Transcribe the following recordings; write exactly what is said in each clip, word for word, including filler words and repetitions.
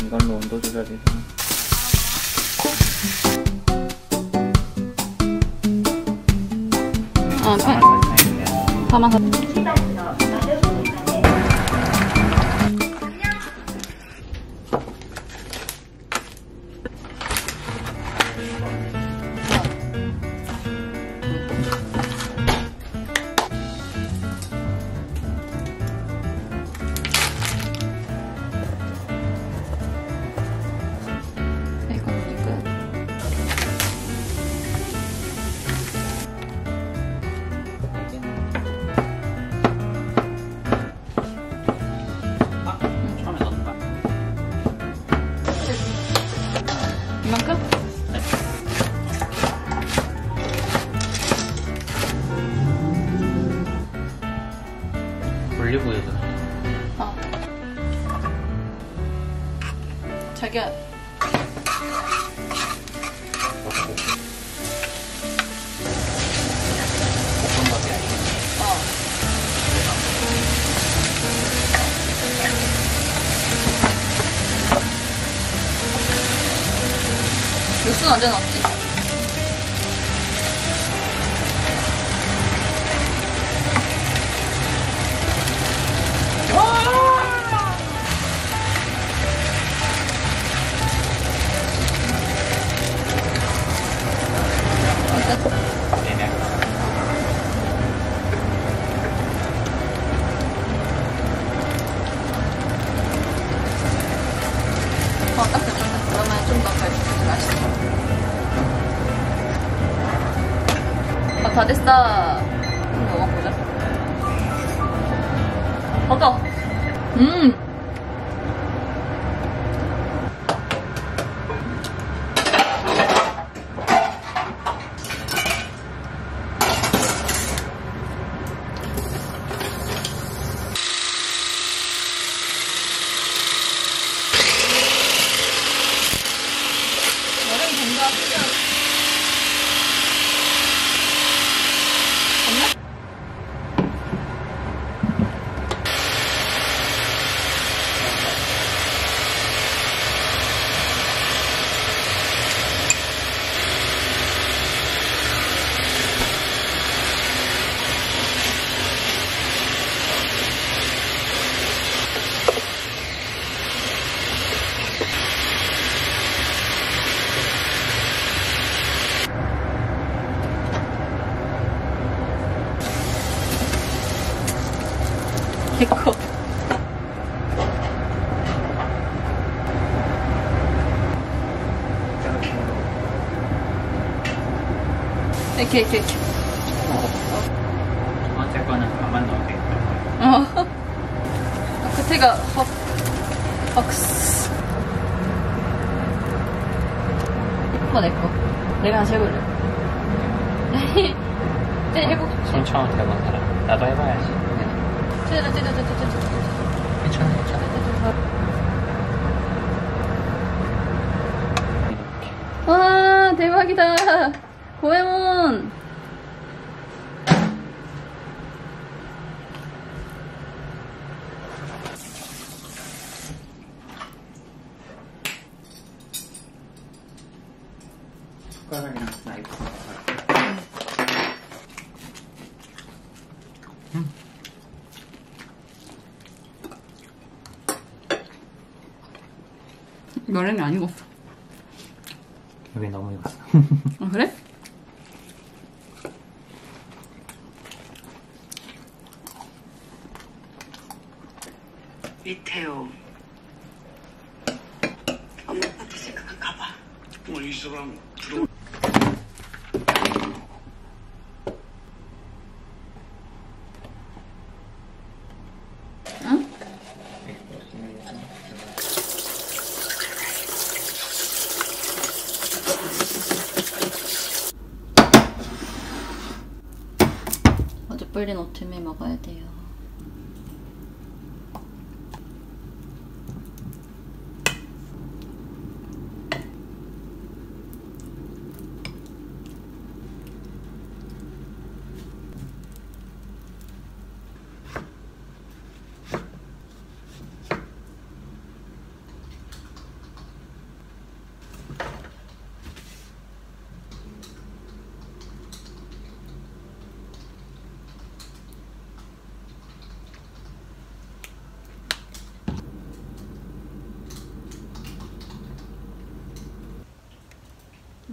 이걸로 온도 조절해서 아, 네. 가만 사. 이만큼? 네. 올리브유도 어. 자기야. 어. 육수는 언제 넣었지? 어, 딱 됐는데. 그러면 좀 더 갈수록 맛있어. 아, 다 됐어. 한번 먹어보자. 어떠? 음! 여름 된다, 진짜. 없나? 개커. 이렇게, 이렇게, 이렇게. 두 번째 거는 가만 넣어도 되겠다. 어. 아, 끝에가 헉, 헉스. 이거 내 거. 내가 다시 해볼래. 네, 해보. 손 처음 해본 사람. 나도 해봐야지. 찌르, 찌르, 찌르, 찌르, 찌르. 괜찮아, 괜찮아. 와, 대박이다. 고에몬. 숟가락이랑 나이프. 머랭이 안 익었어. 여기 너무 익었어. 아, 그래? 이태호 엄마 아빠한테 그만 가봐. 뭐 이 사람 들어. 응? 어제 불린 오트밀 먹어야 돼요.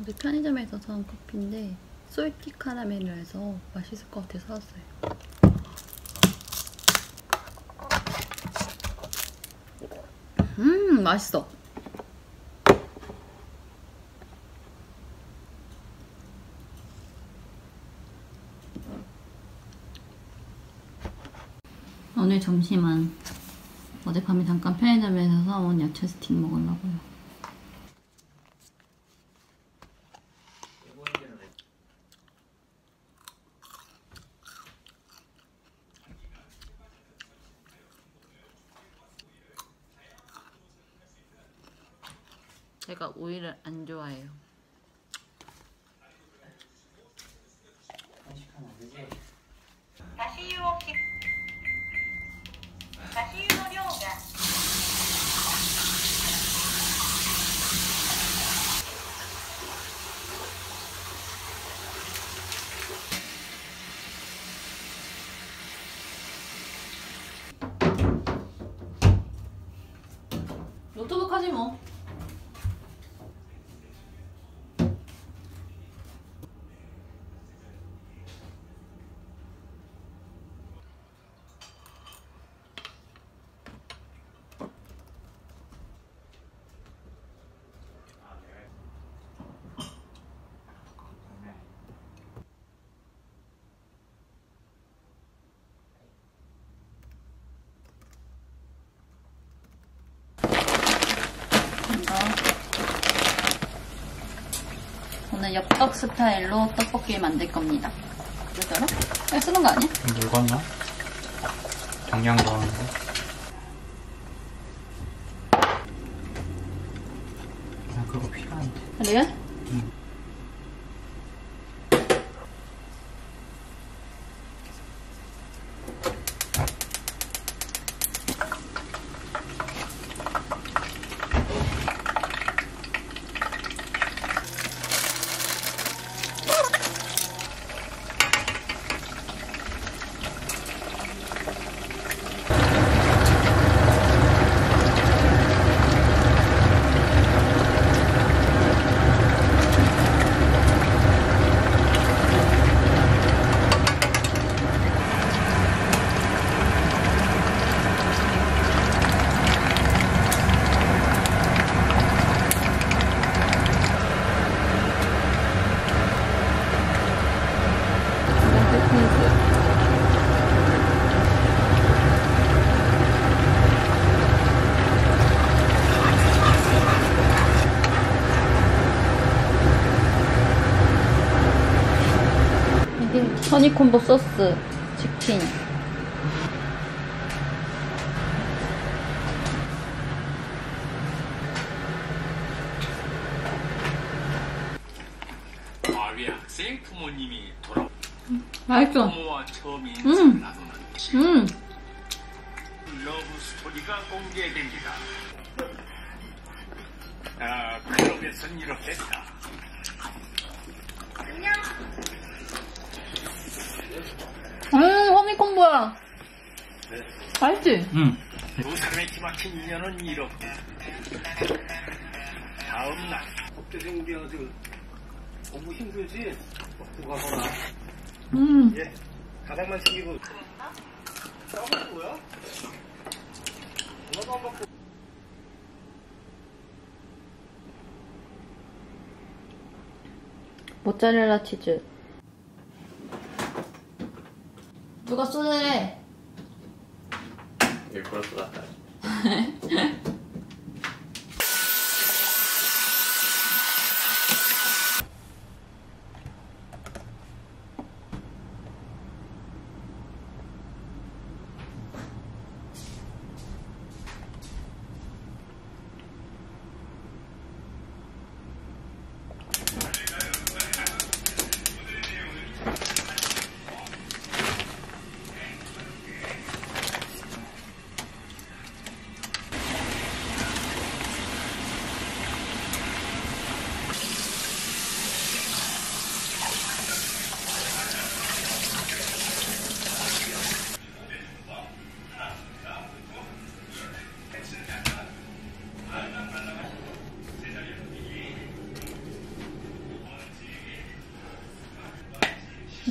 어제 편의점에서 사온 커피인데 솔티 카라멜을 해서 맛있을 것 같아서 사왔어요. 음, 맛있어. 오늘 점심은 어젯밤에 잠깐 편의점에서 사온 야채 스틱 먹으려고요. 제가 오이를 안 좋아해요. 한식하면 안 되지? 足し湯をき足し湯の量が 노트북 하지 뭐. 오늘 엽떡 스타일로 떡볶이 만들 겁니다. 그래서요? 이거 쓰는 거 아니야? 묽었나? 정량 넣었는데. 아, 그거 필요한데. 그래요? 응. 허니콤보 소스 치킨. 과외 학생 부모님이 돌아 맛있어. 부모와 처음 음. 인사를 나누는 음. 러브 스토리가 공개됩니다. 아, 클럽에선 이렇게 했다. 음, 허니콤보야. 맛있지? 응. 두 사람의 기막힌 인연은 이렇게. 다음 날. 국제생비야 지금 공부 힘들지? 먹고 가거나 음. 예 가방만 챙기고 싸우는 거야? 전화도 안 받고 모짜렐라 치즈. 누가 쏘래? 일부러 쏟았다.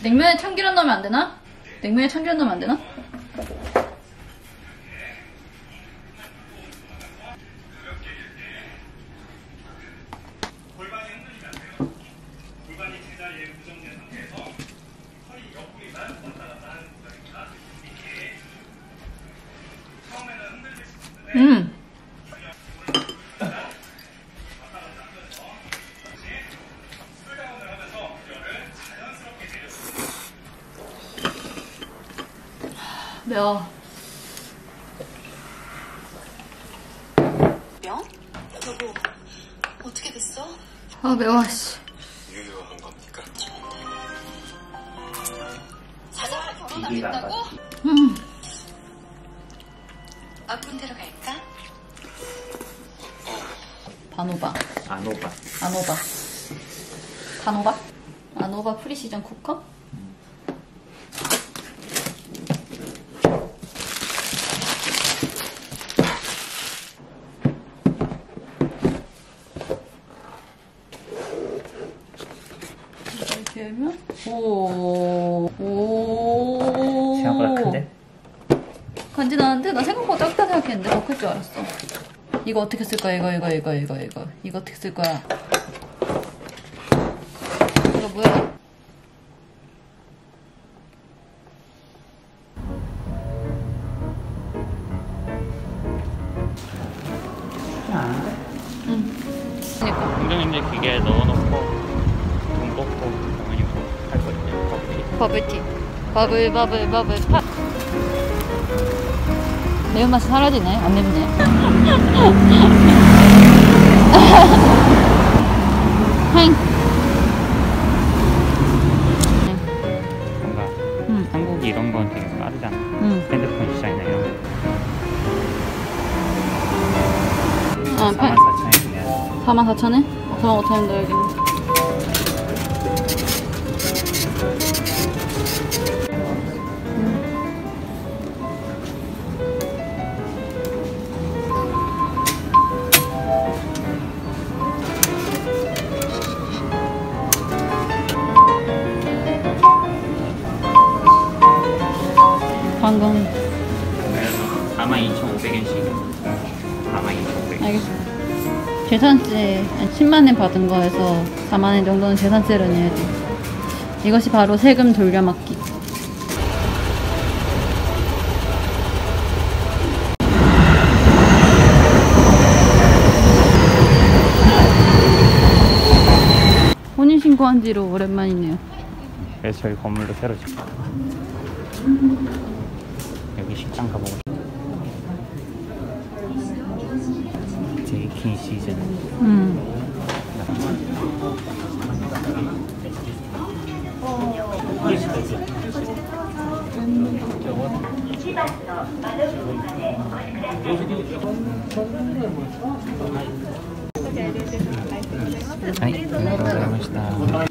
냉면에 참기름 넣으면 안 되나? 냉면에 참기름 넣으면 안 되나? 음. 매워. 명? 여보, 어떻게 됐어? 아 매워 씨. 유효한 겁니까? 자자랑 결혼 안 비비가 안 했다고? 받지. 음. 아픈 데로 갈까? 반오바. 안 오바. 안오바. 반오바? 안오바 프리시전 쿠커? 이렇게 하면 오. 오. 생각보다 큰데? 간지나는데? 나 생각보다 작다 생각했는데 더 클 줄 알았어. 이거 어떻게 쓸 거야? 이거 이거 이거 이거 이거 이거 어떻게 쓸 거야? 이거 뭐야? 응. 그러니까 공정인들 기계에 넣어놓고 돈 뽑고 당연히 뭐할 거든요. 버블티. 버블 버블 버블 팝. 매운맛이 사라지네. 안 맵네. 행. 뭔가 응. 한국이 이런 건 되게 빠르잖아. 응. 핸드폰 시장이나 이런 거. 아, 사만 사천에 그냥 사만 사천에? 사만 오천엔 넣어야겠네. 방금 사만 이천오백 엔씩. 사만 이천오백 엔. 알겠어. 재산세 십만 엔 받은 거에서 사만 엔 정도는 재산세를 내야지. 이것이 바로 세금 돌려막기. 혼인신고한 지로 오랜만이네요. 그래서 저희 건물도 새로 짓고 여기 식당 가보고 싶어. 되게 긴 시즌. 음. 아이, 감사합니다.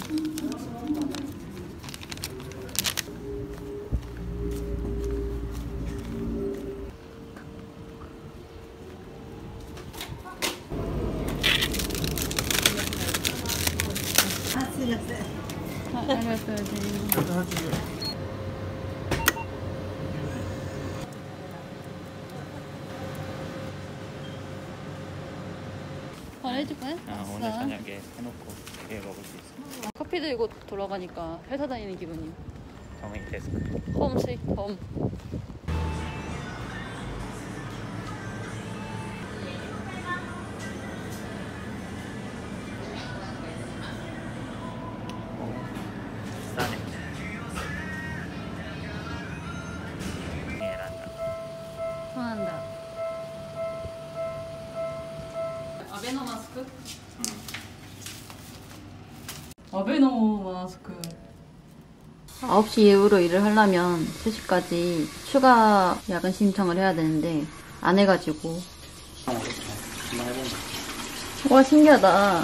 아, 알았어야지. 잘해줄 거야? 아, 오늘 저녁에 해놓고 되게 먹을 수 있어. 커피 들고 돌아가니까 회사 다니는 기분이. 정의 데스크. 홈 스윗 홈. 싸네. 계란다. 편한다. 아베노 마스크? 아베노 마스크. 아홉 시 이후로 일을 하려면 세 시까지 추가 야근 신청을 해야 되는데 안 해가지고. 한번 해본다. 와 신기하다.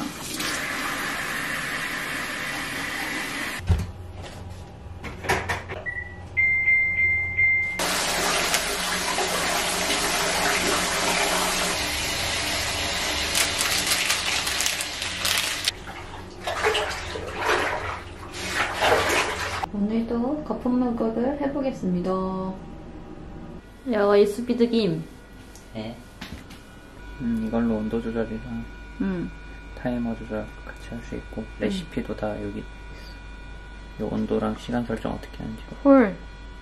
거품 목욕을 해보겠습니다. 야가 이 스피드김. 네. 음, 이걸로 온도 조절이랑 음. 타이머 조절 같이 할 수 있고 레시피도 음. 다 여기 있어. 이 온도랑 시간 설정 어떻게 하는지. 헐.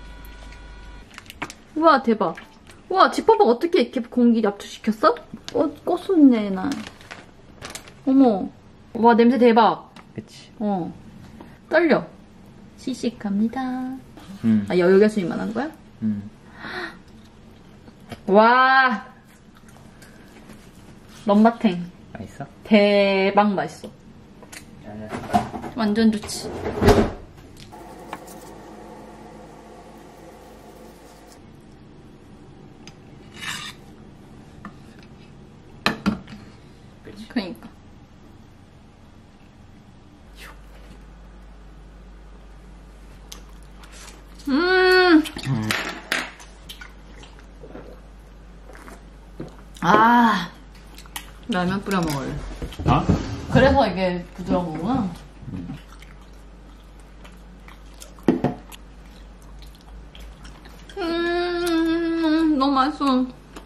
우와 대박. 우와 지퍼박 어떻게 이렇게 공기 압축시켰어? 꽃, 꽃순내 나. 어머. 와 냄새 대박. 그치. 어. 떨려. 시식합니다. 음. 아 여유가 수입만 한 거야? 음. 와. 럼마탱. 맛있어? 대박 맛있어. 네. 완전 좋지. 그치. 그니까. 음. 음. 아. 라면 뿌려 먹을래. 어? 그래서 이게 부드러운 거구나. 음. 음, 너무 맛있어.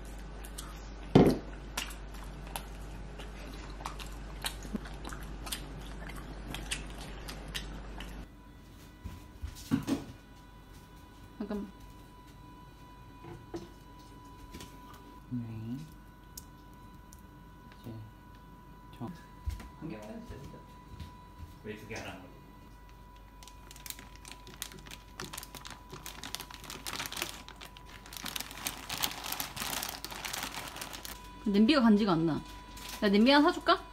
잠깐만. 네. 이제 저 한 개만 해도 된다. 왜 두 개 안 하는 거지? 냄비가 간지가 안 나. 야, 냄비 하나 사줄까? 아,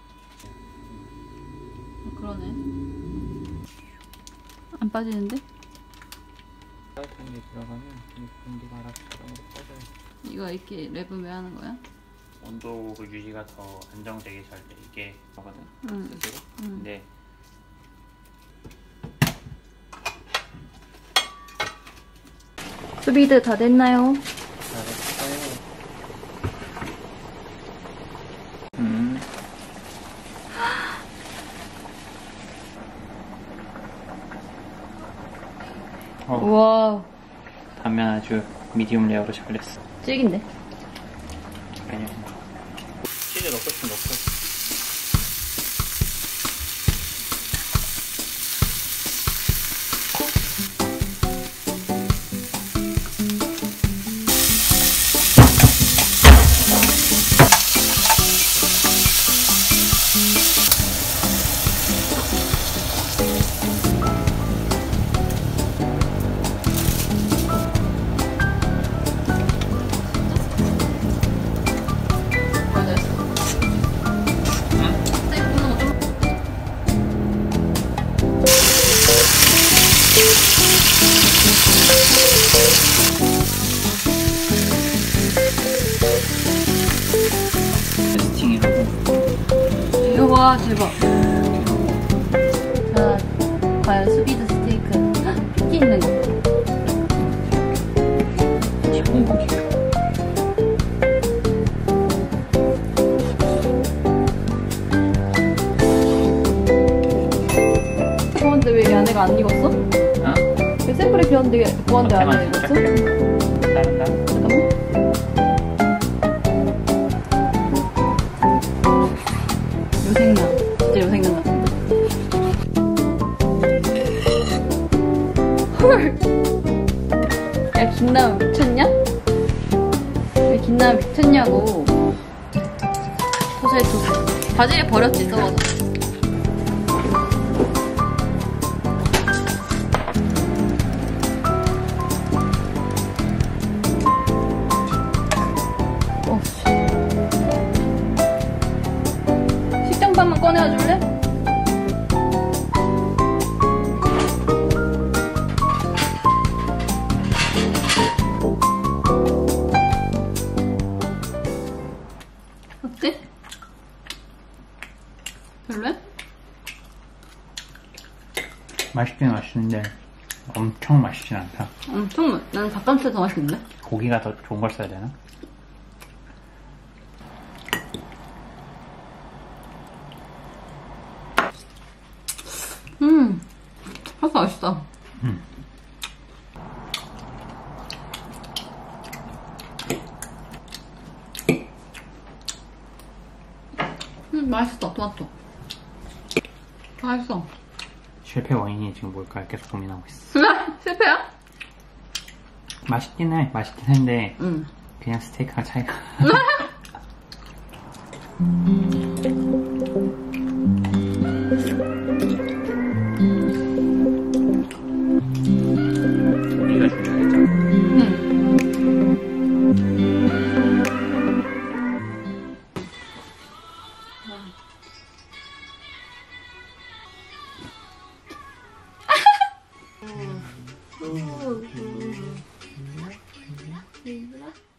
그러네. 안 빠지는데? 따뜻한 게 들어가면 이 공기가 알아서 자동으로 빠져요. 이거 이렇게 랩은 왜 하는 거야? 온도 그 유지가 더 안정되게 잘 돼. 이게 거거든. 응. 스스로. 응. 근데 수비드 다 됐나요? 잘했어요. 음. 어, 우와. 단면 아주 미디움 레어로 잘 됐어. 찌긴데? 그냥 치즈 넣고 싶으면 넣고. 와 대박. 자, 과연 수비드 스테이크 핏기 있는 거. 좋은 고기. 그런데 왜 이 안에가 안 익었어? 어? 왜 샘플이 비었는데 구한데 안 앞에만 익었어? 살짝 다른 다른. 잠깐만. 요생남. 진짜 요생남 같은데. 헐! 야, 김나무 미쳤냐? 왜 김나무 미쳤냐고. 토세, 토세. 바지를 버렸지, 썩어서. 어, 식장판만 꺼내와 줄래? 어때? 별로야? 맛있긴 맛있는데 엄청 맛있진 않다. 엄청 맛. 나는 닭가슴살 더 맛있는데? 고기가 더 좋은 걸 써야 되나? 음, 파스타 맛있다. 음. 맛있어, 토마토. 맛있어. 실패 원인이 지금 뭘까 계속 고민하고 있어. 실패야? 맛있긴 해. 맛있긴 한데 응. 그냥 스테이크랑 차이가. 소리가 중요하겠잖아. 응. 음.